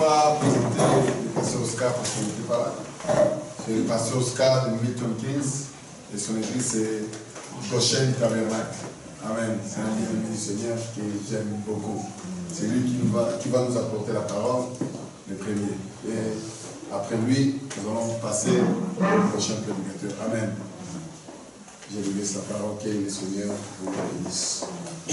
pas présenter le pasteur Oscar parce qu'il n'était pas là. C'est le pasteur Oscar de Milton Keynes et son église c'est Goshen Tabernacle. Amen. C'est un bien-aimé du Seigneur que j'aime beaucoup. C'est lui qui va nous apporter la parole, le premier. Et après lui, nous allons passer au prochain prédicateur. Amen. J'ai donné sa parole, que le Seigneur vous bénisse.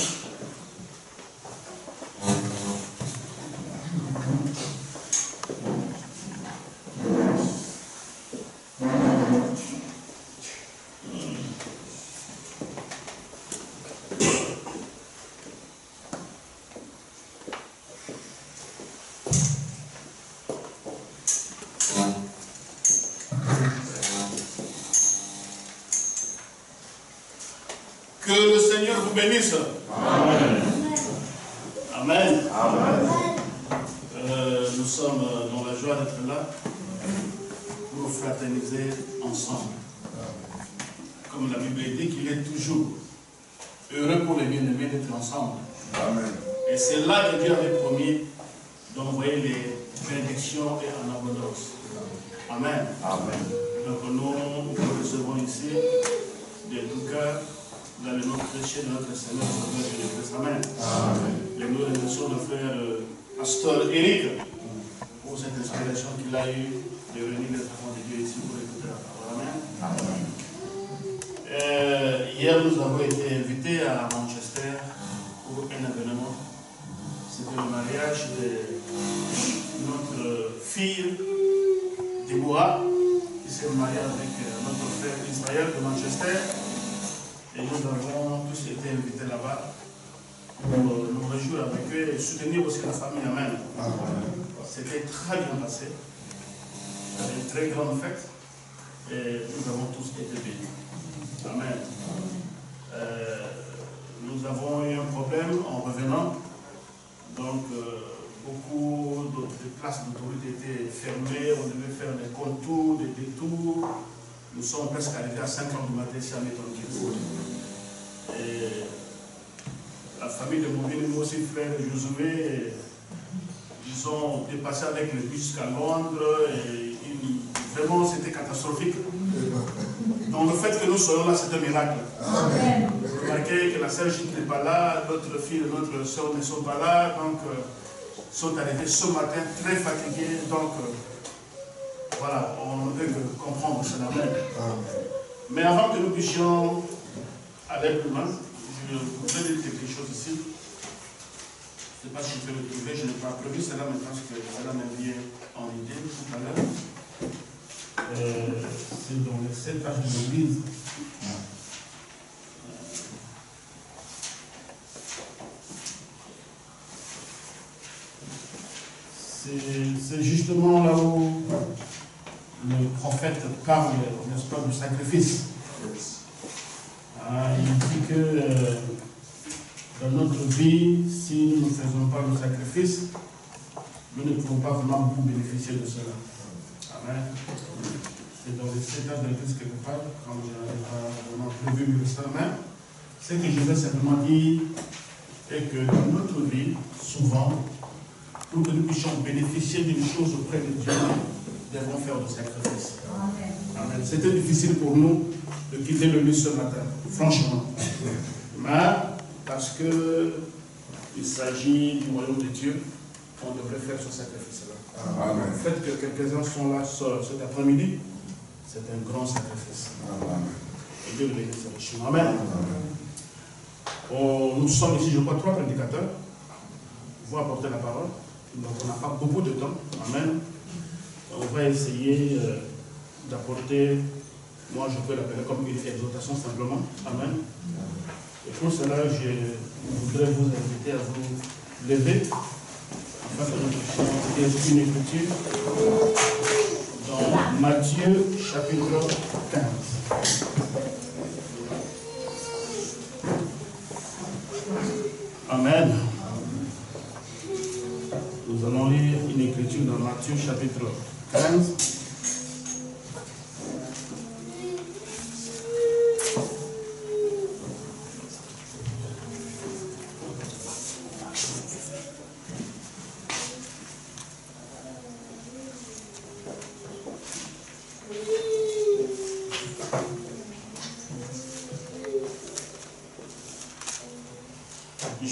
Que le Seigneur vous bénisse. Amen. Amen. Amen. Nous sommes dans la joie d'être là pour fraterniser ensemble. Comme la Bible dit qu'il est toujours heureux pour les bien-aimés d'être ensemble. Amen. Et c'est là que Dieu avait promis d'envoyer les bénédictions et en abondance. Amen. Amen. Donc nous recevons ici de tout cœur dans le nom péché de notre Seigneur Jésus-Christ. Amen. Amen. Et nous remercions le frère Pasteur Eric pour cette inspiration qu'il a eue de venir les enfants de Dieu ici pour écouter la parole. Amen. Amen. Hier, nous avons été invités à Manchester pour un événement. C'était le mariage de notre fille Déborah qui s'est mariée avec notre frère Israël de Manchester. Et nous avons tous été invités là-bas pour nous réjouir avec eux et soutenir aussi la famille. Amen. C'était très bien passé. C'était une très grande fête et nous avons tous été bénis. Amen. Nous avons eu un problème en revenant. Donc, beaucoup de places d'autorité étaient fermées. On devait faire des contours, des détours. Nous sommes presque arrivés à 5 h du matin ici à Milton Keynes. Et la famille de mon bien-aimé aussi, frère Josué, ils ont dépassé avec le bus jusqu'à Londres. Et vraiment, c'était catastrophique. Donc le fait que nous soyons là, c'est un miracle. Amen. Remarquez que la sœur Gilles n'est pas là, notre fille et notre soeur ne sont pas là. Donc, sont arrivés ce matin très fatigués. Donc, voilà, on ne peut que comprendre cela même. Mais avant que nous puissions aller plus loin, je voudrais dire quelque chose ici. Je ne sais pas si je peux le trouver, je n'ai pas prévu cela, mais parce que cela me vient en idée tout à l'heure. C'est dans les 7 pages de l'Église. C'est justement là où le prophète parle, n'est-ce pas, du sacrifice. Il dit que dans notre vie, si nous ne faisons pas le sacrifice, nous ne pouvons pas vraiment vous bénéficier de cela. Amen. C'est dans les 7 pages de l'Église que je parle, comme je n'avais pas vraiment prévu le serment. Ce que je veux simplement dire est que dans notre vie, souvent, pour que nous puissions bénéficier d'une chose auprès de Dieu, nous devons faire du sacrifice. Amen. C'était difficile pour nous de quitter le lit ce matin, franchement. Mais parce qu'il s'agit du royaume de Dieu, on devrait faire ce sacrifice-là. Le fait que quelques-uns sont là cet après-midi, c'est un grand sacrifice. Amen. Et Dieu le bénisse richement. Amen. Nous sommes ici, je crois, 3 prédicateurs. Vous apportez la parole. Donc on n'a pas beaucoup de temps. Amen. On va essayer d'apporter, moi je peux l'appeler comme une exhortation simplement. Amen. Et pour cela, je voudrais vous inviter à vous lever afin que nous puissions lire une écriture dans Matthieu chapitre 15. Amen. Nous allons lire une écriture dans Matthieu chapitre 15.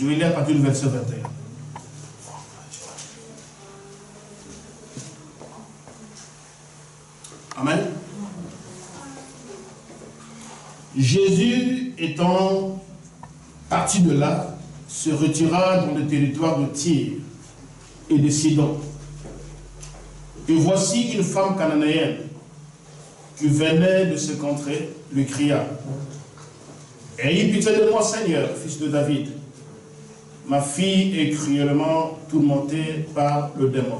Je vais lire à partir du verset 21. Amen. Jésus étant parti de là, se retira dans le territoire de Tyr et de Sidon. Et voici une femme cananéenne qui venait de ces contrées, lui cria: Ayez pitié de moi, Seigneur, fils de David. Ma fille est cruellement tourmentée par le démon.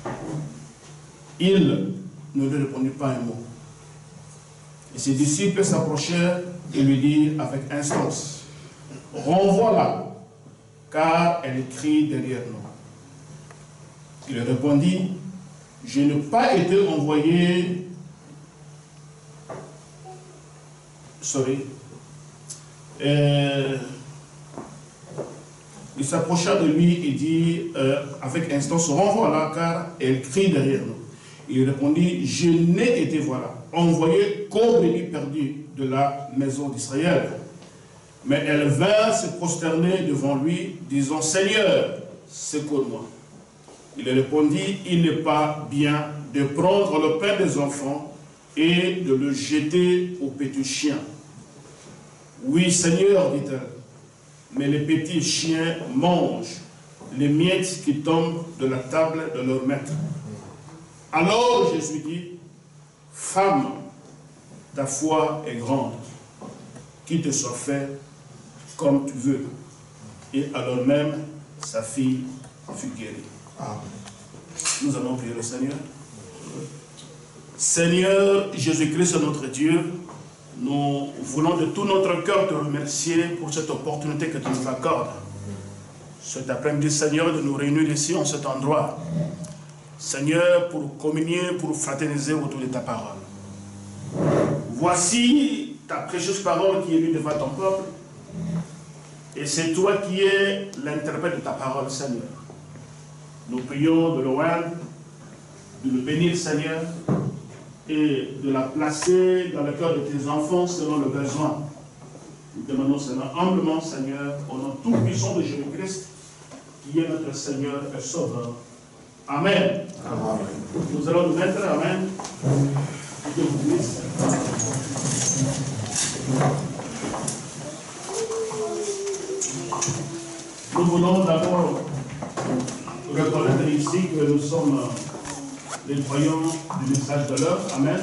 Il ne lui répondit pas un mot. Et ses disciples s'approchèrent et lui dirent avec instance: Renvoie-la, car elle crie derrière nous. Il répondit: Je n'ai pas été envoyé. Il s'approcha de lui et dit avec instance: Renvoie-la, car elle crie derrière nous. Il répondit: Je n'ai été envoyé qu'aux brebis perdues de la maison d'Israël. Mais elle vint se prosterner devant lui, disant: Seigneur, secours-moi. Il répondit: Il n'est pas bien de prendre le pain des enfants et de le jeter aux petits chiens. Oui, Seigneur, dit-elle, mais les petits chiens mangent les miettes qui tombent de la table de leur maître. Alors Jésus dit: Femme, ta foi est grande, qu'il te soit fait comme tu veux. Et alors même, sa fille fut guérie. Amen. Nous allons prier le Seigneur. Seigneur Jésus-Christ, notre Dieu, nous voulons de tout notre cœur te remercier pour cette opportunité que tu nous accordes. Cet après-midi, Seigneur, de nous réunir ici en cet endroit. Seigneur, pour communier, pour fraterniser autour de ta parole. Voici ta précieuse parole qui est lue devant ton peuple. Et c'est toi qui es l'interprète de ta parole, Seigneur. Nous prions de loin, de le bénir, Seigneur, et de la placer dans le cœur de tes enfants selon le besoin. Nous demandons cela humblement, Seigneur, au nom tout puissant de Jésus-Christ, qui est notre Seigneur et Sauveur. Amen. Amen. Nous allons nous mettre. Amen. Dieu vous bénisse. Nous voulons d'abord reconnaître ici que nous sommes les croyants du message de l'heure. Amen.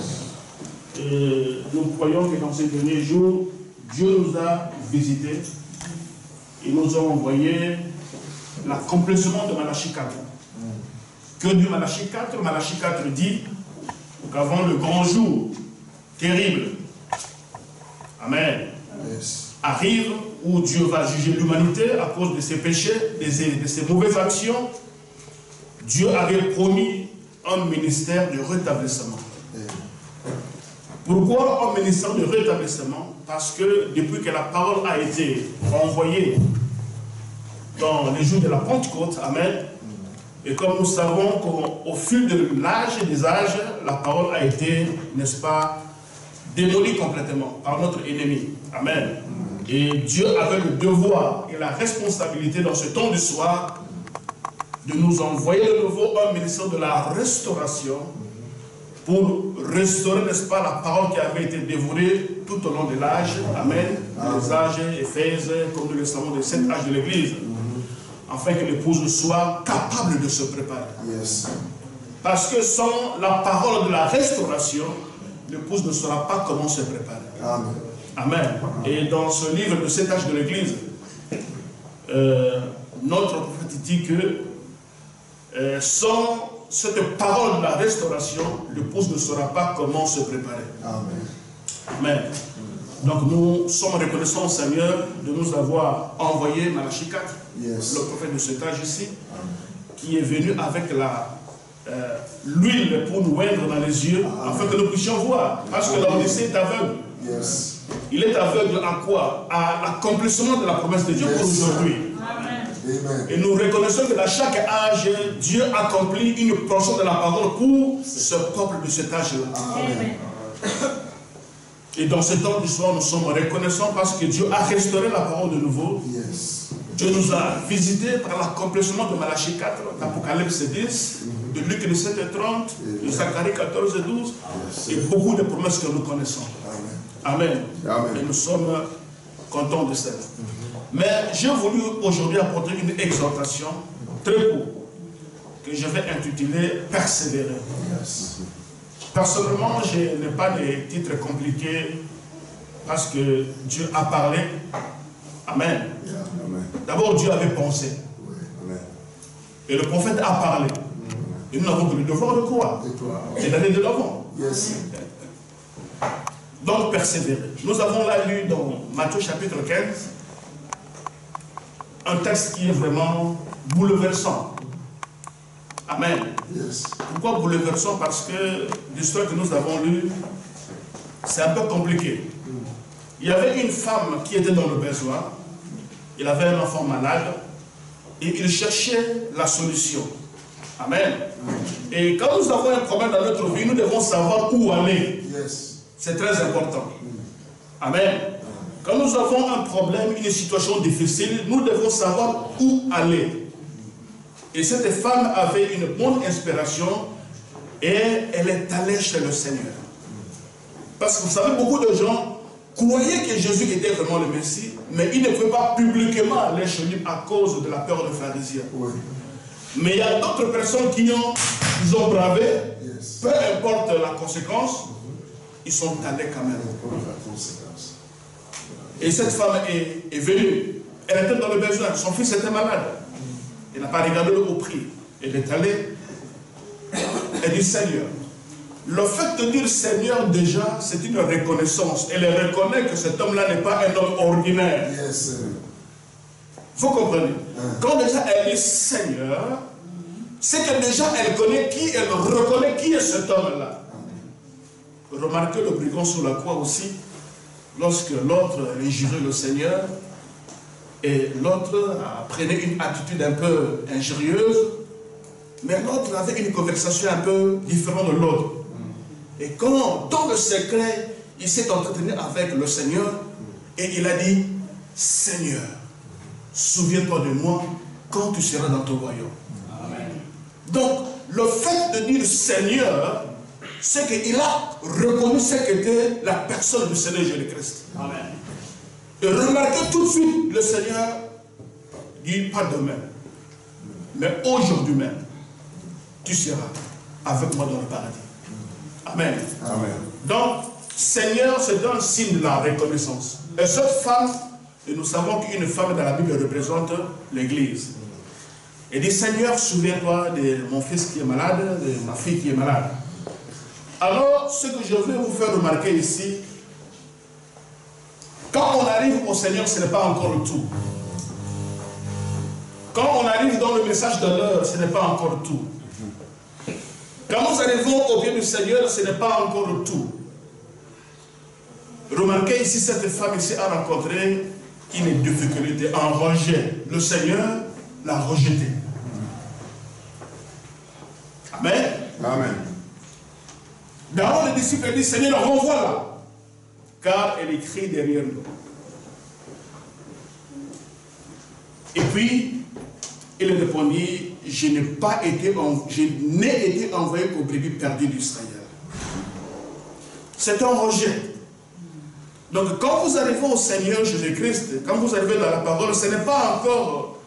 Et nous croyons que dans ces derniers jours, Dieu nous a visités et nous a envoyé l'accomplissement de Malachie 4. Que dit Malachie 4? Malachie 4 dit qu'avant le grand jour terrible, Amen, arrive où Dieu va juger l'humanité à cause de ses péchés, de ses mauvaises actions. Dieu avait promis un ministère de rétablissement. Pourquoi un ministère de rétablissement? Parce que depuis que la parole a été envoyée dans les jours de la Pentecôte, Amen, et comme nous savons qu'au fil de l'âge et des âges, la parole a été, n'est-ce pas, démolie complètement par notre ennemi. Amen. Et Dieu avait le devoir et la responsabilité dans ce temps du soir de nous envoyer de nouveau un ministère de la restauration pour restaurer, n'est-ce pas, la parole qui avait été dévorée tout au long de l'âge. Amen. Les âges, Éphèse, comme nous le savons, de cet âge de l'Église. Afin que l'épouse soit capable de se préparer. Yes. Parce que sans la parole de la restauration, l'épouse ne saura pas comment se préparer. Amen. Amen. Et dans ce livre de cet âge de l'Église, notre prophète dit que sans cette parole de la restauration, l'épouse ne saura pas comment se préparer. Amen. Amen. Donc nous sommes reconnaissants au Seigneur de nous avoir envoyé Malachie 4, yes, le prophète de cet âge ici, qui est venu avec l'huile pour nous oindre dans les yeux, afin que nous puissions voir. Parce que l'Odyssée est aveugle. Yes. Il est aveugle à quoi? À l'accomplissement de la promesse de Dieu, yes, pour aujourd'hui. Et nous reconnaissons que dans chaque âge, Dieu accomplit une portion de la parole pour ce peuple de cet âge-là. Et dans ce temps du soir, nous sommes reconnaissants parce que Dieu a restauré la parole de nouveau. Yes. Dieu nous a visités par l'accomplissement de Malachie 4, d'Apocalypse 10, de Luc 17 et 30, de Zacharie 14 et 12, et beaucoup de promesses que nous connaissons. Amen. Et nous sommes contents de cela. Mais j'ai voulu aujourd'hui apporter une exhortation très courte que je vais intituler « Persévérer ». Personnellement, je n'ai pas de titres compliqués parce que Dieu a parlé. Amen. D'abord, Dieu avait pensé. Et le prophète a parlé. Et nous n'avons que le devoir de quoi? Et d'aller de l'avant. Donc, persévérer. Nous avons là lu dans Matthieu chapitre 15 un texte qui est vraiment bouleversant. Amen. Pourquoi bouleversant? Parce que l'histoire que nous avons lue, c'est un peu compliqué. Il y avait une femme qui était dans le besoin. Il avait un enfant malade. Et il cherchait la solution. Amen. Et quand nous avons un problème dans notre vie, nous devons savoir où aller. C'est très important. Amen. Quand nous avons un problème, une situation difficile, nous devons savoir où aller. Et cette femme avait une bonne inspiration et elle est allée chez le Seigneur. Parce que vous savez, beaucoup de gens croyaient que Jésus était vraiment le Messie, mais ils ne pouvaient pas publiquement aller chez lui à cause de la peur des pharisiens. Mais il y a d'autres personnes qui ont bravé, peu importe la conséquence, ils sont allés quand même. Et cette femme est venue. Elle était dans le besoin. Son fils était malade. Elle n'a pas regardé au prix. Elle est allée. Elle dit Seigneur. Le fait de dire Seigneur déjà, c'est une reconnaissance. Elle reconnaît que cet homme-là n'est pas un homme ordinaire. Vous comprenez? Quand déjà elle dit Seigneur, c'est que déjà elle connaît qui, elle reconnaît qui est cet homme-là. Remarquez le brigand sur la croix aussi, lorsque l'autre injurait le Seigneur, et l'autre prenait une attitude un peu injurieuse, mais l'autre avait une conversation un peu différente de l'autre. Et quand, dans le secret, il s'est entretenu avec le Seigneur, et il a dit, Seigneur, souviens-toi de moi quand tu seras dans ton royaume. Amen. Donc, le fait de dire Seigneur, c'est qu'il a reconnu ce qu'était la personne du Seigneur Jésus-Christ. Amen. Et remarquez tout de suite, le Seigneur dit pas demain, mais aujourd'hui même, tu seras avec moi dans le paradis. Amen. Amen. Donc, Seigneur, c'est un signe de la reconnaissance. Et cette femme, et nous savons qu'une femme dans la Bible représente l'Église. Elle dit, Seigneur, souviens-toi de mon fils qui est malade, de ma fille qui est malade. Alors, ce que je veux vous faire remarquer ici, quand on arrive au Seigneur, ce n'est pas encore tout. Quand on arrive dans le message de l'heure, ce n'est pas encore tout. Quand nous arrivons au pied du Seigneur, ce n'est pas encore tout. Remarquez ici, cette femme ici a rencontré une difficulté, un rejet. Le Seigneur l'a rejeté. Amen. Amen. D'abord, les disciples disent, Seigneur, renvoie-la. Car elle écrit derrière nous. Et puis, il répondit, je n'ai été envoyé qu'aux brebis perdues d'Israël. C'est un rejet. Donc, quand vous arrivez au Seigneur Jésus-Christ, quand vous arrivez dans la parole, ce n'est pas encore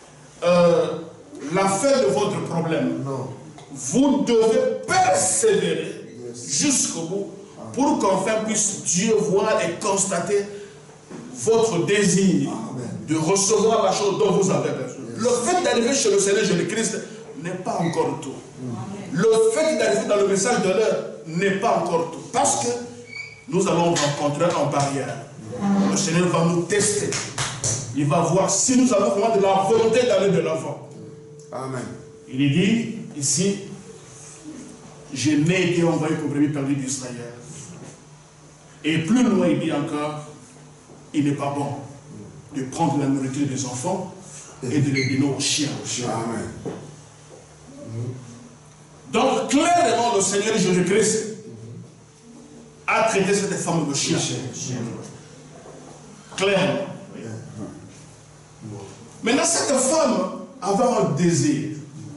la fin de votre problème. Non. Vous devez persévérer jusqu'au bout pour qu'enfin puisse Dieu voir et constater votre désir de recevoir la chose dont vous avez besoin. Le fait d'arriver chez le Seigneur Jésus-Christ n'est pas encore tout. Le fait d'arriver dans le message de l'heure n'est pas encore tout. Parce que nous allons rencontrer une barrière. Le Seigneur va nous tester. Il va voir si nous avons vraiment de la volonté d'aller de l'avant. Amen. Il dit ici, je n'ai été envoyé qu'aux brebis perdues d'Israël. Et plus loin, il dit encore, il n'est pas bon de prendre la nourriture des enfants et de les donner aux chiens. Amen. Donc, clairement, le Seigneur Jésus-Christ a traité cette femme de chien. Clairement. Maintenant, cette femme avait un désir.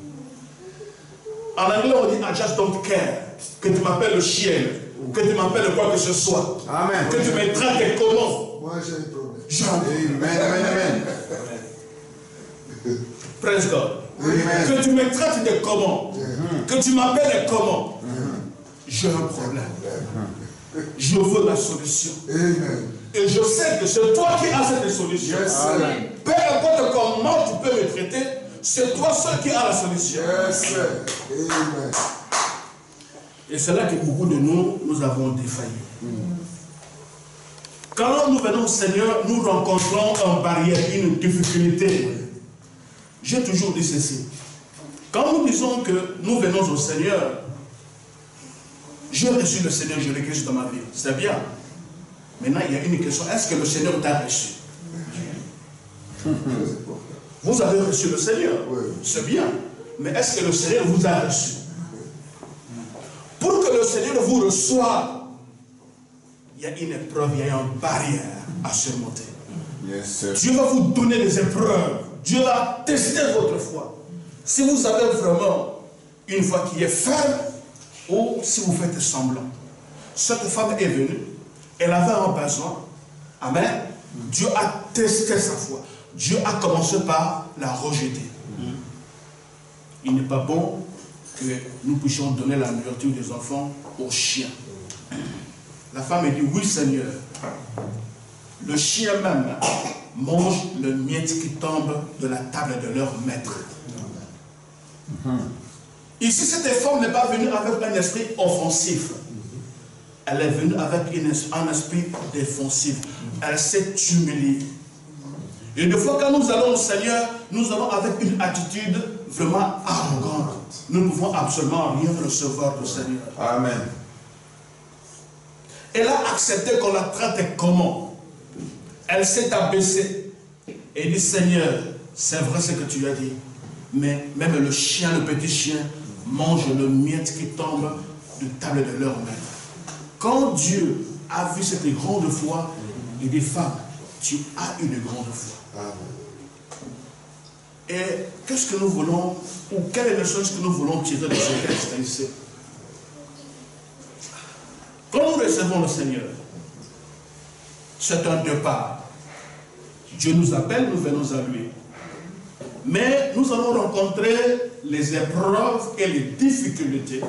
En anglais, on dit I just don't care. Que tu m'appelles le chien, que tu m'appelles quoi que ce soit. Amen. Que tu me traites comment. Moi, j'ai un problème. Amen, amen, amen. Praise God. Amen. Que tu me traites de comment. Que tu m'appelles comment. J'ai un problème. Je veux la solution. Amen. Et je sais que c'est toi qui as cette solution. Yes, Amen. sir. Peu importe comment tu peux me traiter, c'est toi seul qui as la solution. Yes, sir. Amen. Et c'est là que beaucoup de nous avons défailli. Quand nous venons au Seigneur, nous rencontrons une barrière, une difficulté. J'ai toujours dit ceci. Quand nous disons que nous venons au Seigneur, j'ai reçu le Seigneur, je l'ai Christ dans ma vie. C'est bien. Maintenant, il y a une question. Est-ce que le Seigneur t'a reçu? Vous avez reçu le Seigneur. Oui. C'est bien. Mais est-ce que le Seigneur vous a reçu? Pour que le Seigneur vous reçoive, il y a une épreuve, il y a une barrière à surmonter. Yes, sir. Dieu va vous donner des épreuves. Dieu va tester votre foi. Si vous avez vraiment une foi qui est ferme, ou si vous faites semblant. Cette femme est venue, elle avait un besoin. Amen. Dieu a testé sa foi. Dieu a commencé par la rejeter. Il n'est pas bon que nous puissions donner la nourriture des enfants aux chiens. La femme a dit, oui Seigneur, le chien même mange le miette qui tombe de la table de leur maître. Ici, cette femme n'est pas venue avec un esprit offensif. Elle est venue avec un esprit défensif. Elle s'est humiliée. Et des fois, quand nous allons au Seigneur, nous allons avec une attitude vraiment arrogante. Nous ne pouvons absolument rien recevoir du Seigneur. Amen. Elle a accepté qu'on la traite comment? Elle s'est abaissée et dit, Seigneur, c'est vrai ce que tu as dit, mais même le chien, le petit chien, mange le miette qui tombe de table de leur maître. Quand Dieu a vu cette grande foi, il dit, femme, tu as une grande foi. Amen. Et qu'est-ce que nous voulons, ou quelle est la chose que nous voulons tirer de ce texte ici? Quand nous recevons le Seigneur, c'est un départ. Dieu nous appelle, nous venons à lui. Mais nous allons rencontrer les épreuves et les difficultés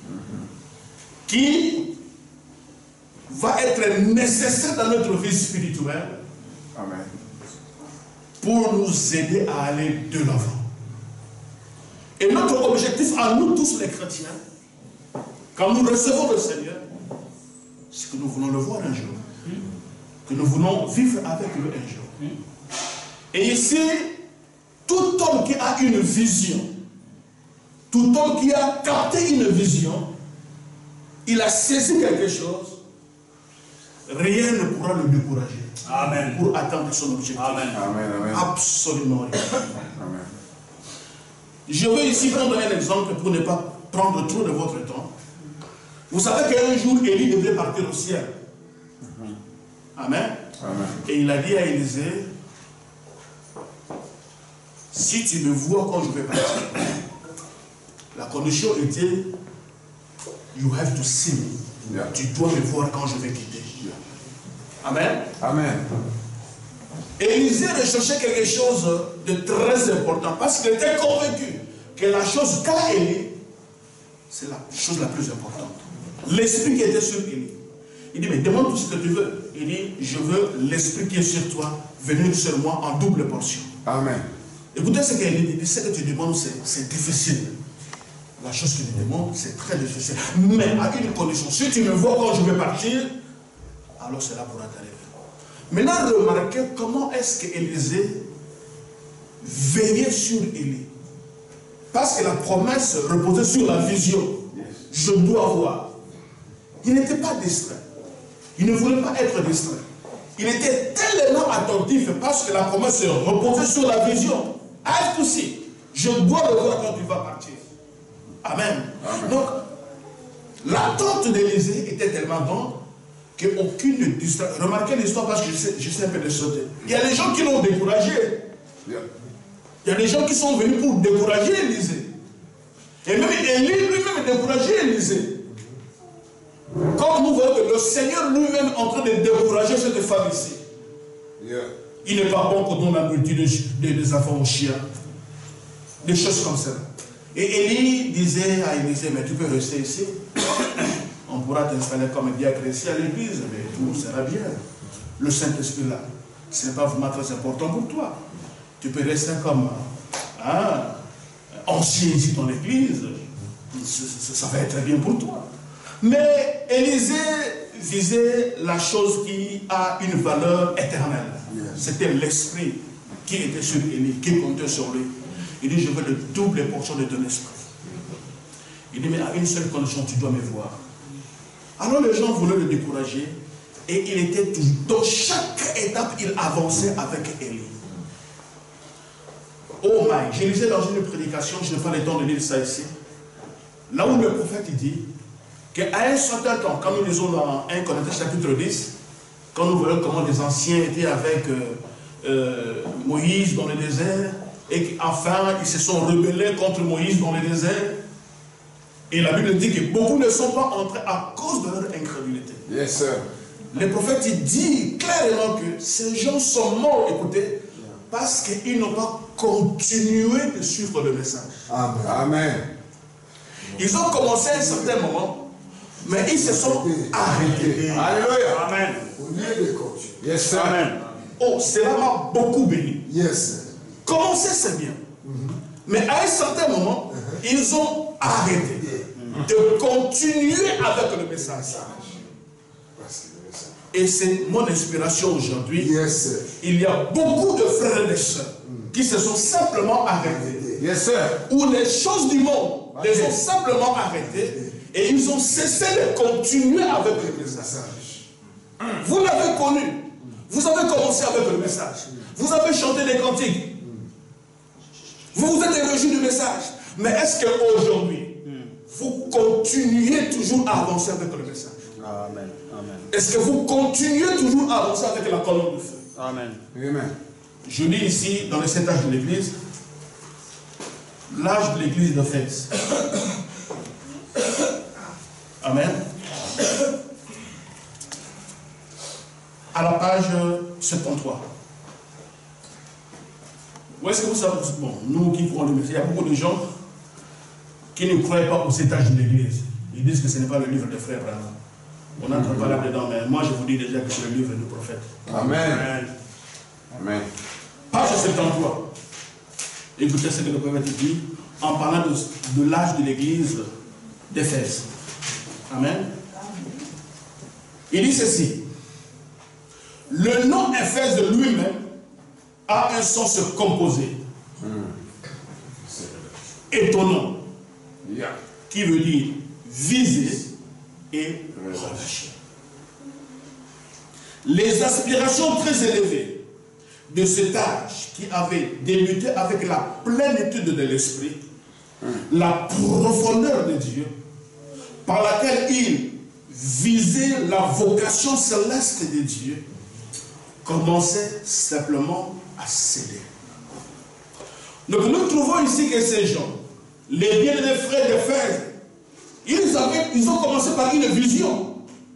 qui vont être nécessaires dans notre vie spirituelle. Amen. Pour nous aider à aller de l'avant. Et notre objectif à nous tous les chrétiens, quand nous recevons le Seigneur, c'est que nous voulons le voir un jour. Que nous voulons vivre avec lui un jour. Et ici, tout homme qui a une vision, tout homme qui a capté une vision, il a saisi quelque chose, rien ne pourra le décourager. Amen. Pour atteindre son objectif. Amen. Amen. Amen. Absolument rien. Amen. Je vais ici prendre un exemple pour ne pas prendre trop de votre temps. Vous savez qu'un jour, Élie devait partir au ciel. Amen. Amen. Et il a dit à Élisée, si tu me vois quand je vais partir, la condition était, you have to see me. Yeah. Tu dois me voir quand je vais quitter. Amen. Amen. Élisée recherchait quelque chose de très important parce qu'il était convaincu que la chose qu'a Élie, c'est la chose la plus importante. L'esprit qui était sur Élie. Il dit, mais demande tout ce que tu veux. Il dit, je veux l'esprit qui est sur toi venir sur moi en double portion. Amen. Écoutez ce qu'Élie dit, ce que tu demandes, c'est difficile. La chose que tu demandes, c'est très difficile. Mais à une condition, si tu me vois quand je vais partir, alors cela pourra t'arriver. Maintenant, remarquez comment est-ce qu'Élisée veillait sur Élie. Parce que la promesse reposait sur la vision. Je dois voir. Il n'était pas distrait. Il ne voulait pas être distrait. Il était tellement attentif parce que la promesse reposait sur la vision. I have to see. Je dois le voir quand tu vas partir. Amen. Amen. Donc, l'attente d'Élisée était tellement grande qu'aucune distraction. Remarquez l'histoire parce que je sais un peu de sauter. Il y a des gens qui l'ont découragé. Yeah. Il y a des gens qui sont venus pour décourager Élisée. Et même Élie lui-même décourageait Élisée. Comme nous voyons que le Seigneur lui-même est en train de décourager cette femme ici. Yeah. Il n'est pas bon qu'on donne la nourriture des enfants aux chiens. Des choses comme ça. Et Élie disait à Élisée, mais tu peux rester ici. On pourra t'installer comme diacre ici à l'église, mais tout sera bien. Le Saint-Esprit là, ce n'est pas vraiment très important pour toi. Tu peux rester comme ancien ici dans l'église. Ça va être très bien pour toi. Mais Élisée visait la chose qui a une valeur éternelle. C'était l'esprit qui était sur Élie, qui comptait sur lui. Il dit, je veux le double portion de ton esprit. Il dit, mais à une seule condition, tu dois me voir. Alors les gens voulaient le décourager et il était toujours, dans chaque étape, il avançait avec Élie. Oh my, je lisais dans une prédication, je n'ai pas le temps de lire ça ici. Là où le prophète il dit qu'à un certain temps, quand nous lisons dans 1 Corinthiens chapitre 10, quand nous voyons comment les anciens étaient avec Moïse dans le désert, et qu'enfin ils se sont rebellés contre Moïse dans le désert, et la Bible dit que beaucoup ne sont pas entrés à cause de leur incrédulité. Yes, sir. Le prophète il dit clairement que ces gens sont morts, écoutez, parce qu'ils n'ont pas continué de suivre le message. Amen. Amen. Ils ont commencé à un certain moment, mais ils se sont arrêtés. Alléluia. Amen. Au lieu de continuer. Yes, sir. Amen. Oh, cela m'a beaucoup béni. Yes, sir. Commencer, c'est bien. Mais à un certain moment, ils ont arrêté de continuer avec le message. Et c'est mon inspiration aujourd'hui. Yes, sir. Il y a beaucoup de frères et sœurs qui se sont simplement arrêtés. Yes, sir. Où les choses du monde les ont simplement arrêtés et ils ont cessé de continuer avec le message. Vous l'avez connu. Vous avez commencé avec le message. Vous avez chanté des cantiques. Vous vous êtes réjoui du message. Mais est-ce qu'aujourd'hui, vous continuez toujours à avancer avec le message? Amen. Amen. Est-ce que vous continuez toujours à avancer avec la colonne de feu? Amen. Amen. Je lis ici, dans le 7 âge de l'Église, l'âge de l'Église d'Éphèse. Amen. À la page 73. Où est-ce que vous savez? Bon, nous qui croyons le message, il y a beaucoup de gens qui ne croient pas aux étages de l'Église. Ils disent que ce n'est pas le livre des frères Branham. On n'entre pas là-dedans, mais moi je vous dis déjà que c'est le livre du prophète. Amen. Amen. Page 73. Écoutez ce que le prophète dit en parlant de l'âge de l'église d'Éphèse. Amen. Il dit ceci. Le nom Éphèse de lui-même a un sens composé. Étonnant. Qui veut dire viser et relâcher. Les aspirations très élevées de cet âge qui avait débuté avec la plénitude de l'esprit, la profondeur de Dieu, par laquelle il visait la vocation céleste de Dieu, commençait simplement à céder. Donc nous trouvons ici que ces gens, les bien-aimés frères d'Éphèse, ils ont commencé par une vision.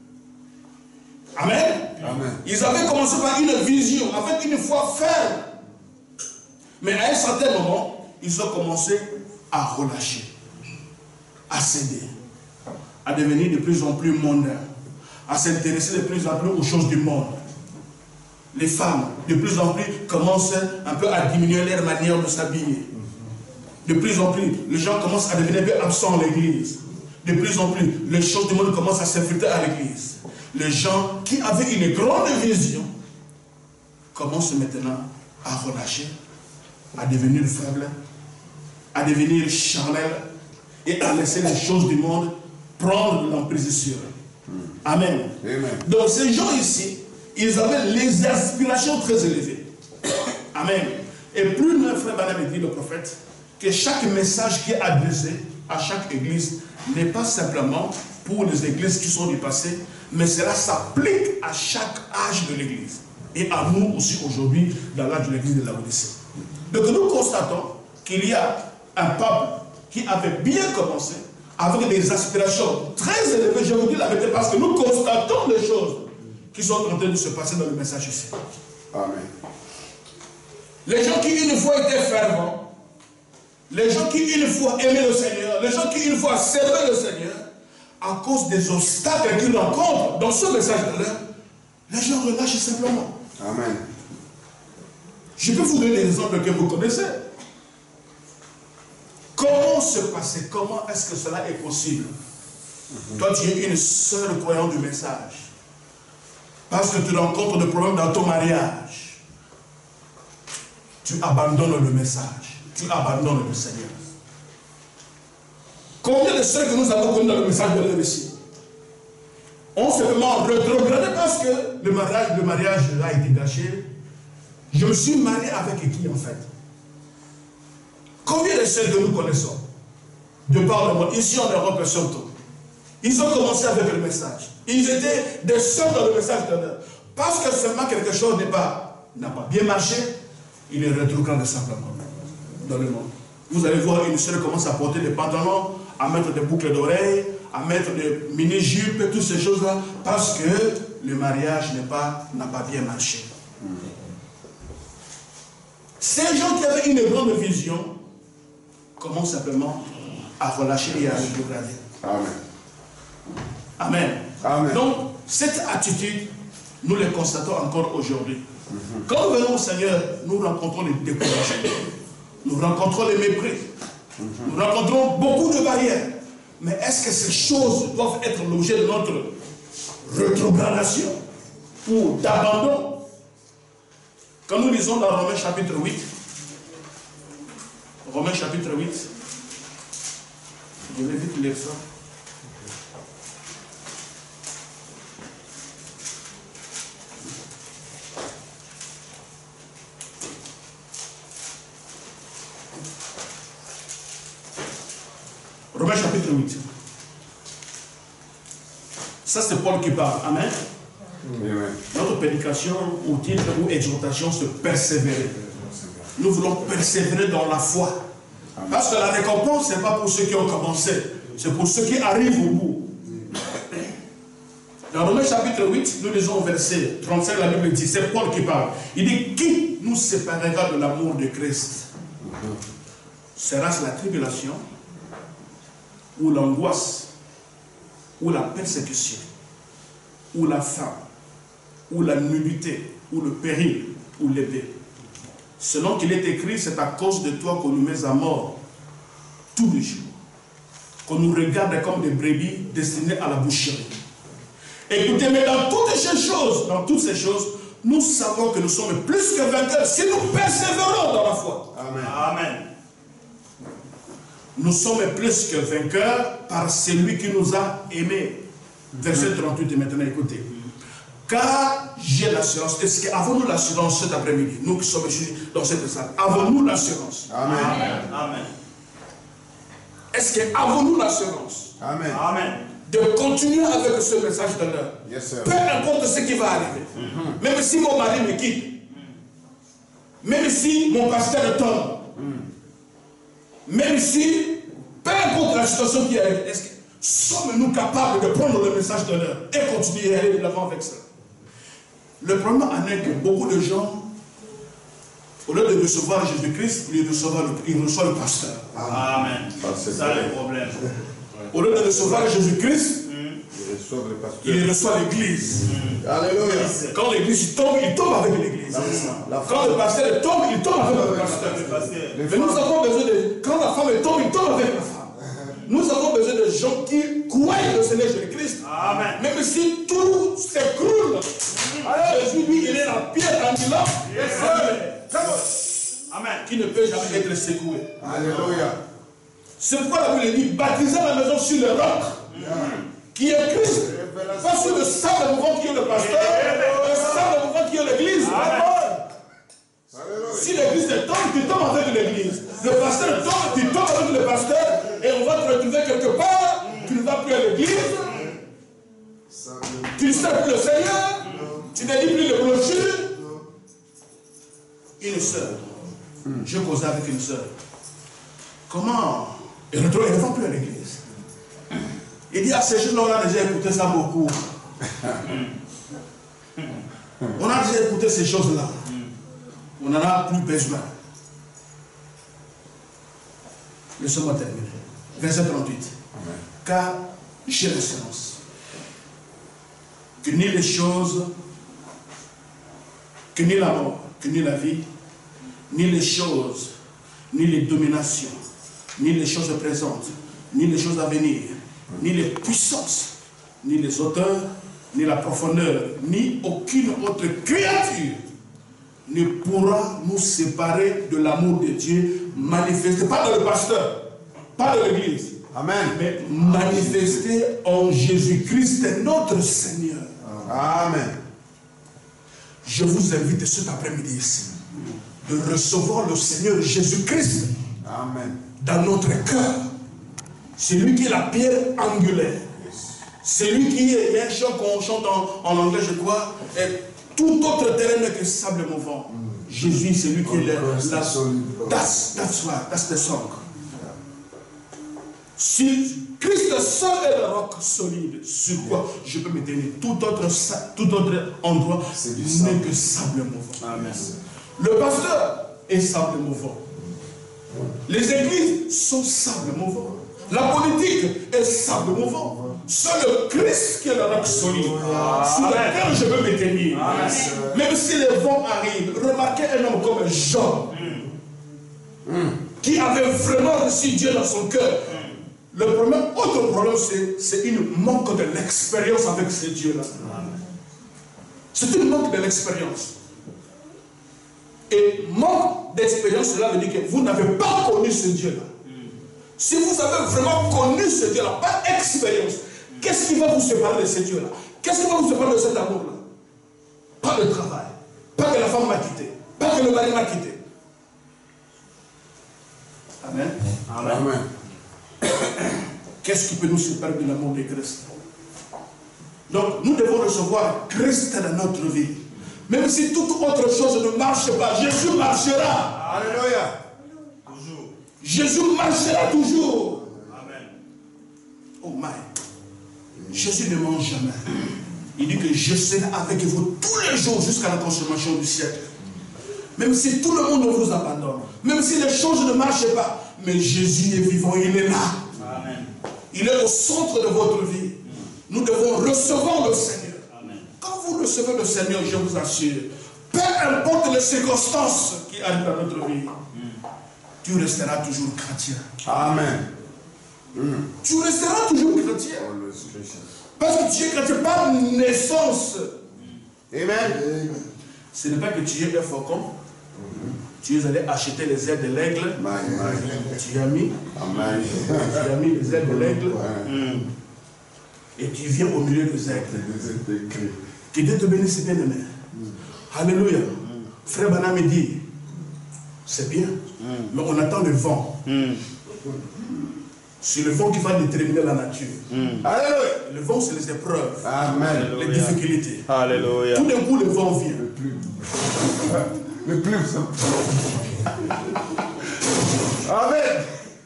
Amen. Amen. Ils avaient commencé par une vision, avec une foi ferme. Mais à un certain moment, ils ont commencé à relâcher, à céder, à devenir de plus en plus mondains, à s'intéresser de plus en plus aux choses du monde. Les femmes, de plus en plus, commencent un peu à diminuer leur manière de s'habiller. De plus en plus, les gens commencent à devenir un peu absents à l'église. De plus en plus, les choses du monde commencent à s'infiltrer à l'église. Les gens qui avaient une grande vision commencent maintenant à relâcher, à devenir faibles, à devenir charnels et à laisser les choses du monde prendre l'emprise sur eux. Amen. Amen. Donc ces gens ici, ils avaient les aspirations très élevées. Amen. Et plus notre frère Branham dit, le prophète, que chaque message qui est adressé à chaque église n'est pas simplement pour les églises qui sont du passé, mais cela s'applique à chaque âge de l'église. Et à nous aussi aujourd'hui, dans l'âge de l'église de la Odyssée. Donc nous constatons qu'il y a un peuple qui avait bien commencé, avec des aspirations très élevées, je vous dis la vérité, parce que nous constatons les choses qui sont en train de se passer dans le message ici. Amen. Les gens qui une fois étaient fervents, les gens qui une fois aimaient le Seigneur, les gens qui une fois servaient le Seigneur, à cause des obstacles qu'ils rencontrent dans ce message-là, les gens relâchent simplement. Amen. Je peux vous donner des exemples que vous connaissez. Comment se passer? Comment est-ce que cela est possible? Toi, tu es une seule croyante du message. Parce que tu rencontres des problèmes dans ton mariage. Tu abandonnes le message. Tu abandonnes le Seigneur. Combien de ceux que nous avons connus dans le message de l'heure ici ont simplement rétrogradé parce que le mariage a été gâché. Je me suis marié avec qui en fait? Combien de ceux que nous connaissons de par le monde, ici en Europe et surtout, ils ont commencé avec le message. Ils étaient des seuls dans le message de l'heure. Parce que seulement quelque chose n'a pas bien marché, il est rétrograde simplement dans le monde. Vous allez voir une sœur commence à porter des pantalons, à mettre des boucles d'oreilles, à mettre des mini-jupes, toutes ces choses-là, parce que le mariage n'a pas bien marché. Ces gens qui avaient une grande vision commencent simplement à relâcher et à rétrograder. Amen. Amen. Amen. Donc, cette attitude, nous les constatons encore aujourd'hui. Quand nous venons au Seigneur, nous rencontrons les découragements. Nous rencontrons les mépris. Nous rencontrons beaucoup de barrières. Mais est-ce que ces choses doivent être l'objet de notre rétrogradation ou d'abandon? Quand nous lisons dans Romains chapitre 8, Romains chapitre 8, je vais vite lire ça. Romains chapitre 8. Ça c'est Paul qui parle. Amen. Amen. Notre prédication ou titre ou exhortation, c'est persévérer. Nous voulons persévérer dans la foi. Parce que la récompense, ce n'est pas pour ceux qui ont commencé, c'est pour ceux qui arrivent au bout. Dans Romains chapitre 8, nous lisons au verset 35, la Bible dit, c'est Paul qui parle. Il dit, qui nous séparera de l'amour de Christ? Sera-ce la tribulation, ou l'angoisse, ou la persécution, ou la faim, ou la nudité, ou le péril, ou l'épée? Selon qu'il est écrit, c'est à cause de toi qu'on nous met à mort tous les jours, qu'on nous regarde comme des brebis destinées à la boucherie. Écoutez, mais dans toutes ces choses, nous savons que nous sommes plus que vainqueurs si nous persévérons dans la foi. Amen. Amen. Nous sommes plus que vainqueurs par celui qui nous a aimés. Verset 38, et maintenant écoutez. Car j'ai l'assurance. Est-ce qu'avons-nous l'assurance cet après-midi? Nous qui sommes ici dans cette salle, avons-nous l'assurance? Amen. Amen. Amen. Est-ce qu'avons-nous l'assurance? Amen. Amen. De continuer avec ce message de l'heure. Yes, sir. Peu importe ce qui va arriver. Même si mon mari me quitte. Même si mon pasteur tombe. Même si, peu importe la situation qui arrive, est-ce que sommes-nous capables de prendre le message de l'heure et continuer à aller de l'avant avec ça? Le problème en est que beaucoup de gens, au lieu de recevoir Jésus-Christ, ils reçoivent le pasteur. Amen. C'est ça le problème. Au lieu de recevoir Jésus-Christ, Il reçoit l'église. Alléluia. Quand l'église tombe, il tombe avec l'église. Quand le pasteur tombe, il tombe avec le pasteur. Mais nous avons besoin de... Quand la femme tombe, il tombe avec la femme. Nous avons besoin de gens qui croient le Seigneur Jésus-Christ. Amen. Même si tout s'écroule, Jésus, lui, il est la pierre angulaire. Amen. Qui ne peut jamais être secoué. Alléluia. C'est pourquoi la Bible dit, baptisez la maison sur le roc, qui est Christ. Pas sur le sable mouvant qui est le pasteur, le sable mouvant qui est l'église. Si l'église tombe, tu tombes avec l'église. Le pasteur tombe, tu tombes avec le pasteur. Et on va te retrouver quelque part. Tu ne vas plus à l'église. Tu ne sers plus le Seigneur. Tu ne lis plus les brochures. Une sœur Je causais avec une soeur. Comment? Elle ne va plus à l'église. Il dit à ces jeunes, on a déjà écouté ça beaucoup. On a déjà écouté ces choses-là. On n'en a plus besoin. Laissez-moi terminer. Verset 38. Amen. Car j'ai l'assurance que ni les choses, que ni la mort, que ni la vie, ni les choses, ni les dominations, ni les choses présentes, ni les choses à venir, ni les puissances, ni les hauteurs, ni la profondeur, ni aucune autre créature ne pourra nous séparer de l'amour de Dieu manifesté, pas dans le pasteur, pas dans l'église, Amen. mais manifesté en Jésus-Christ notre Seigneur. Amen. Je vous invite cet après-midi ici de recevoir le Seigneur Jésus-Christ Amen. dans notre cœur. C'est lui qui est la pierre angulaire. C'est lui qui est, il y a un chant qu'on chante en anglais, je crois, et tout autre terrain n'est que sable mouvant. Jésus, c'est lui qui est that's the song. Si Christ seul est le roc solide, sur quoi je peux me tenir, tout autre endroit n'est que sable mouvant. Amen. Le pasteur est sable mouvant. Les églises sont sable mouvant. La politique est sable mouvant. Seul le Christ qui est le roc solide, sur lequel je peux me tenir. Même si les vents arrivent, remarquez un homme comme Jean, qui avait vraiment reçu Dieu dans son cœur. Le problème, autre problème, c'est une manque de l'expérience avec ce Dieu-là. C'est une manque de l'expérience. Et manque d'expérience, cela veut dire que vous n'avez pas connu ce Dieu-là. Si vous avez vraiment connu ce Dieu-là, pas expérience, qu'est-ce qui va vous séparer de ce Dieu-là? Qu'est-ce qui va vous séparer de cet amour-là? Pas de travail, pas que la femme m'a quitté, pas que le mari m'a quitté. Amen. Amen. Amen. Qu'est-ce qui peut nous séparer de l'amour de Christ? Donc, nous devons recevoir Christ dans notre vie. Même si toute autre chose ne marche pas, Jésus marchera. Alléluia. Toujours. Jésus marchera toujours. Amen. Oh my. Jésus ne ment jamais. Il dit que je serai avec vous tous les jours jusqu'à la consommation du siècle. Même si tout le monde vous abandonne, même si les choses ne marchent pas, mais Jésus est vivant, il est là. Amen. Il est au centre de votre vie. Nous devons recevoir le Seigneur. Amen. Quand vous recevez le Seigneur, je vous assure, peu importe les circonstances qui arrivent dans notre vie, tu resteras toujours chrétien. Amen. Tu resteras toujours chrétien. Parce que tu es chrétien par naissance. Amen. Ce n'est pas que tu es un faucon. Tu es allé acheter les ailes de l'aigle. Tu as mis. Amen. Tu as mis les ailes de l'aigle. Et tu viens au milieu des aigles. Que Dieu te bénisse, bien aimé. Alléluia. Frère Bana me dit, c'est bien, mais on attend le vent. C'est le vent qui va déterminer la nature. Alléluia. Le vent, c'est les épreuves, Amen. les difficultés. Alléluia. Tout d'un coup, le vent vient. Le plus. Amen.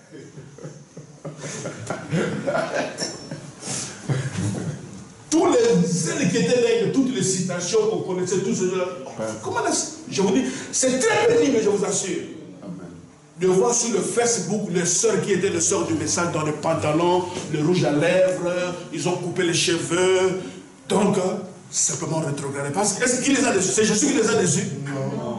Tous les ailes qui étaient là, toutes les citations qu'on connaissait, tout ce là. Comment je vous dis, c'est très pénible, je vous assure. De voir sur le Facebook les sœurs qui étaient les sœurs du message dans les pantalons, le rouge à lèvres, ils ont coupé les cheveux. Donc, simplement rétrograder. Parce que, est-ce qu'il les a dessus? C'est Jésus qui les a dessus? Non.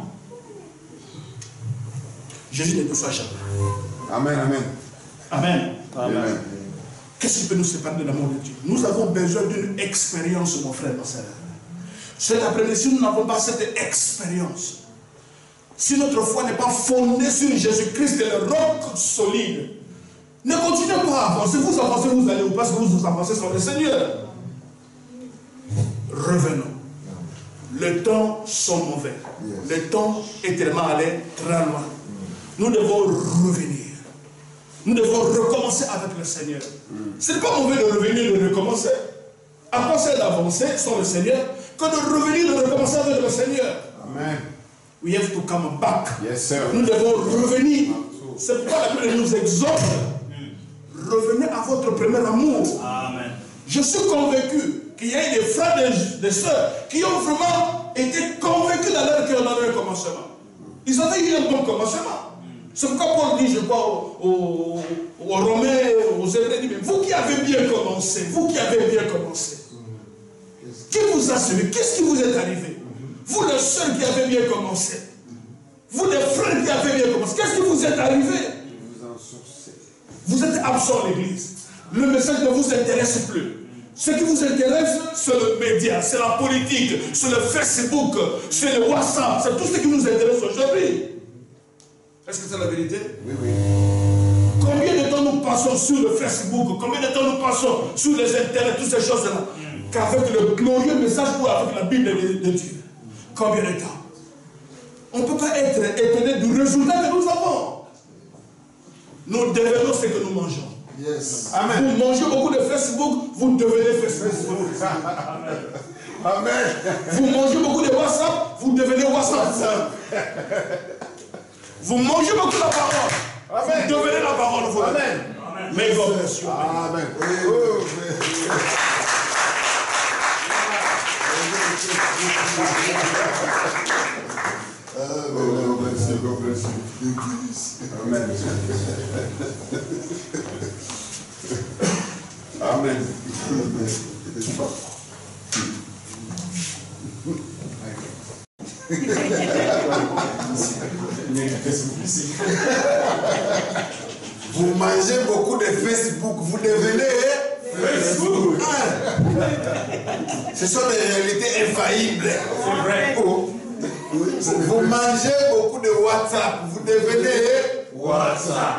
Jésus ne nous soit jamais. Amen. Amen. Amen. Amen. Qu'est-ce qui peut nous séparer de l'amour de Dieu? Nous avons besoin d'une expérience, mon frère, ma soeur. Cet après-midi, si nous n'avons pas cette expérience, si notre foi n'est pas fondée sur Jésus-Christ et le roc solide, ne continuez pas à avancer. Vous avancez, vous allez où? Parce que vous avancez sur le Seigneur. Revenons. Les temps sont mauvais. Le temps est tellement allé très loin. Nous devons revenir. Nous devons recommencer avec le Seigneur. Ce n'est pas mauvais de revenir et de recommencer. À quoi c'est d'avancer sans le Seigneur que de revenir et de recommencer avec le Seigneur? Amen. We have to come back. Yes, sir. Nous devons revenir. C'est pourquoi la Bible nous exhorte. Revenez à votre premier amour. Amen. Je suis convaincu qu'il y a des frères et des sœurs qui ont vraiment été convaincus dans leur cœur, dans leur commencement. Ils avaient eu un bon commencement. C'est pourquoi Paul dit, je crois, aux Romains, aux Hébreux, mais vous qui avez bien commencé, qui vous a suivi? Qu'est-ce qui vous est arrivé? Vous les sœurs qui avez bien commencé, vous les frères qui avez bien commencé, qu'est-ce qui vous est arrivé? Vous êtes absents à l'église. Le message ne vous intéresse plus. Ce qui vous intéresse, c'est le média, c'est la politique, c'est le Facebook, c'est le WhatsApp, c'est tout ce qui nous intéresse aujourd'hui. Est-ce que c'est la vérité? Oui, oui. Combien de temps nous passons sur le Facebook? Combien de temps nous passons sur les internets, toutes ces choses-là? Qu'avec le glorieux message ou avec la Bible de Dieu? Combien de temps? On ne peut pas être étonné du résultat que nous avons. Nous devenons ce que nous mangeons. Yes. Amen. Vous mangez beaucoup de Facebook, vous devenez Facebook. Amen. Vous mangez beaucoup de WhatsApp, vous devenez WhatsApp. Vous mangez beaucoup de la parole. Amen. Vous devenez la parole. Vous. Amen. Mais God bless you. Amen. God bless you. Amen. Amen. Vous mangez beaucoup de Facebook, vous devenez Facebook. Ce sont des réalités infaillibles. C'est vrai. Oh. Vous mangez beaucoup de WhatsApp, vous devenez WhatsApp.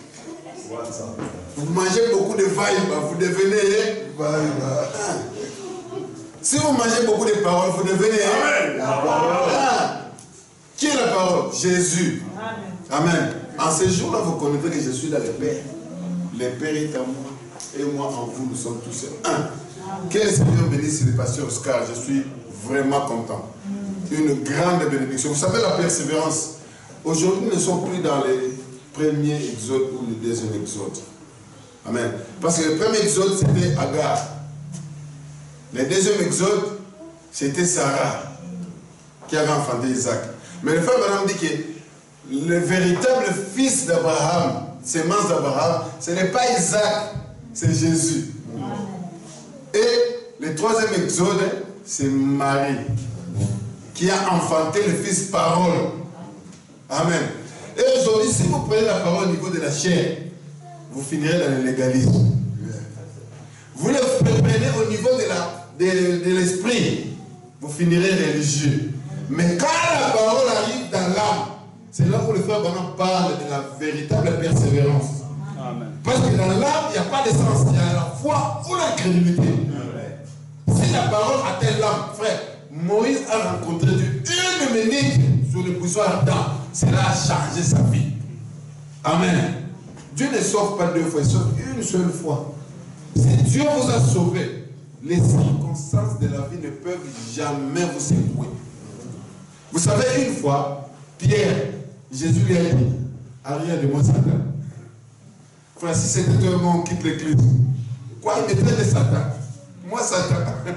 Vous mangez beaucoup de Viber, vous devenez Viber. Si vous mangez beaucoup de paroles, vous devenez Amen. La parole. Qui est la parole? Jésus. Amen. En ce jour-là, vous connaissez que je suis dans le Père. Le Père est en moi et moi en vous, nous sommes tous un. Que le Seigneur bénisse le pasteur Oscar, je suis vraiment content. Une grande bénédiction. Vous savez la persévérance. Aujourd'hui, nous ne sommes plus dans les premiers exodes ou le deuxième exode. Amen. Parce que le premier exode, c'était Agar. Le deuxième exode, c'était Sarah qui avait enfanté Isaac. Mais le frère Branham dit que le véritable fils d'Abraham, sémence d'Abraham, ce n'est pas Isaac, c'est Jésus. Et le troisième exode, c'est Marie, qui a enfanté le fils parole. Amen. Et aujourd'hui, si vous prenez la parole au niveau de la chair, vous finirez dans le légalisme. Vous le prenez au niveau de l'esprit, vous finirez religieux. Mais quand la parole arrive dans l'âme, c'est là où le frère Branham parle de la véritable persévérance. Amen. Parce que dans l'âme, il n'y a pas d'essence, il y a la foi ou la crédulité. Si la parole atteint l'âme, frère, Moïse a rencontré Dieu une minute sur le buisson ardent. Cela a changé sa vie. Amen. Dieu ne sauve pas deux fois, il sauve une seule fois. Si Dieu vous a sauvé, les circonstances de la vie ne peuvent jamais vous secouer. Vous savez, une fois, Pierre, Jésus lui a dit, arrière de moi, Satan. Frère, si c'était toi, on quitte l'église. Quoi, il me traite de Satan? Moi, Satan.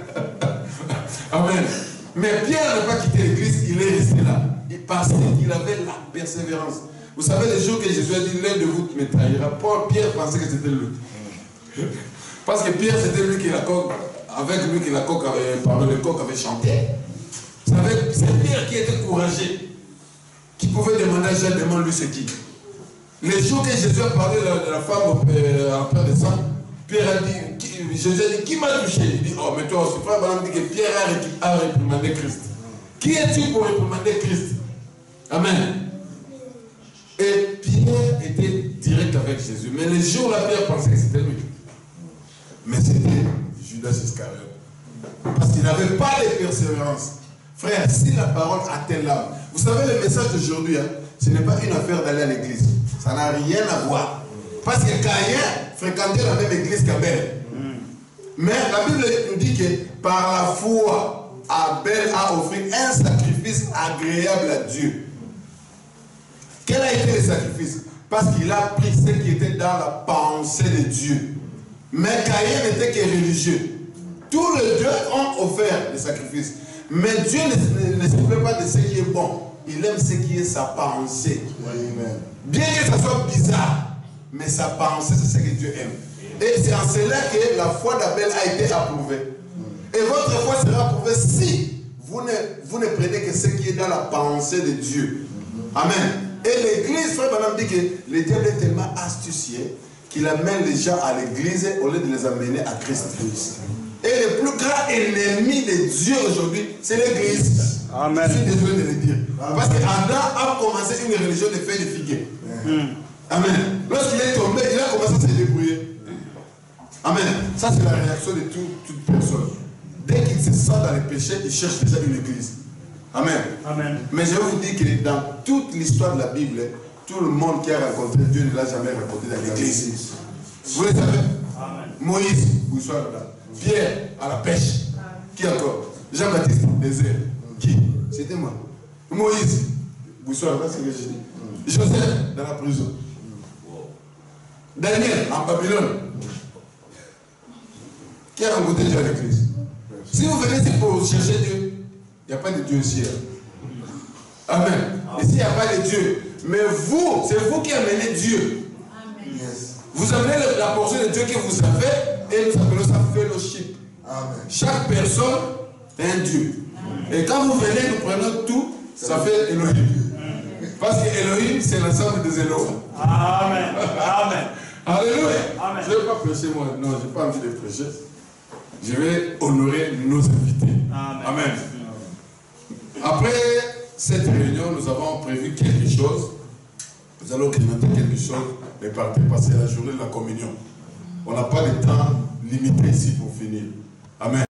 Amen. Mais Pierre n'a pas quitté l'église, il est resté là. Il pensait qu'il avait la persévérance. Vous savez, les jours que Jésus a dit, l'un de vous me trahira, Pierre pensait que c'était lui. Parce que Pierre, c'était lui qui la coque, avec lui qui la coque avait, par le coq avait chanté. Vous savez, c'est Pierre qui était courageux, qui pouvait demander à Jean, demande-lui c'est qui. Les jours que Jésus a parlé de la femme en père de sang, Pierre a dit, Jésus a dit, qui m'a touché? Il dit, oh, mais toi aussi, frère Branham dit que Pierre a réprimandé Christ. Qui es-tu pour réprimander Christ? Amen. Et Pierre était direct avec Jésus. Mais les jours-là, Pierre pensait que c'était lui. Mais c'était Judas Iscariote. Parce qu'il n'avait pas de persévérance. Frère, si la parole atteint l'âme, vous savez le message d'aujourd'hui, hein, ce n'est pas une affaire d'aller à l'église. Ça n'a rien à voir. Parce que Caïn fréquentait la même église qu'Abel. Mais la Bible nous dit que par la foi, Abel a offert un sacrifice sacrifice agréable à Dieu. Quel a été le sacrifice? Parce qu'il a pris ce qui était dans la pensée de Dieu. Mais Caïn n'était que religieux. Tous les deux ont offert des sacrifices. Mais Dieu ne se plaît pas de ce qui est bon. Il aime ce qui est sa pensée. Amen. Bien que ça soit bizarre, mais sa pensée, c'est ce que Dieu aime. Et c'est en cela que la foi d'Abel a été approuvée. Et votre foi sera approuvée si vous ne prenez que ce qui est dans la pensée de Dieu. Amen. Et l'église, frère Branham dit que le diable est tellement astucieux qu'il amène les gens à l'église au lieu de les amener à Christ. Et le plus grand ennemi de Dieu aujourd'hui, c'est l'église. Amen. Je suis désolé de le dire. Parce qu'Adam a commencé une religion de feuilles de figuier. Amen. Lorsqu'il est tombé, il a commencé à se débrouiller. Amen. Ça, c'est la réaction de toute personne. Dès qu'il se sent dans le péché, il cherche déjà une église. Amen. Amen. Mais je vais vous dire que dans toute l'histoire de la Bible, tout le monde qui a rencontré Dieu ne l'a jamais rencontré dans l'église. Vous le savez? Amen. Moïse, vous soyez là. Pierre, à la pêche. Qui encore? Jean-Baptiste, désert. Qui? C'était moi. Moïse, vous soyez là, c'est ce que je dis. Joseph, dans la prison. Daniel, en Babylone. Qui a rencontré Dieu à l'église? Si vous venez ici pour chercher Dieu, il n'y a pas de Dieu ici. Amen. Ici, il n'y a pas de Dieu. Mais vous, c'est vous qui amenez Dieu. Amen. Yes. Vous amenez la portion de Dieu que vous avez et nous appelons ça fellowship. Amen. Chaque personne est un Dieu. Amen. Et quand vous venez, nous prenons tout, ça fait Elohim. Parce que Elohim, c'est l'ensemble des Elohim. Amen. Amen. Alléluia. Amen. Je ne vais pas prêcher moi. Non, je n'ai pas envie de prêcher. Je vais honorer nos invités. Amen. Amen. Après cette réunion, nous avons prévu quelque chose. Nous allons grignoter quelque chose et partir passer la journée de la communion. On n'a pas de temps limité ici pour finir. Amen.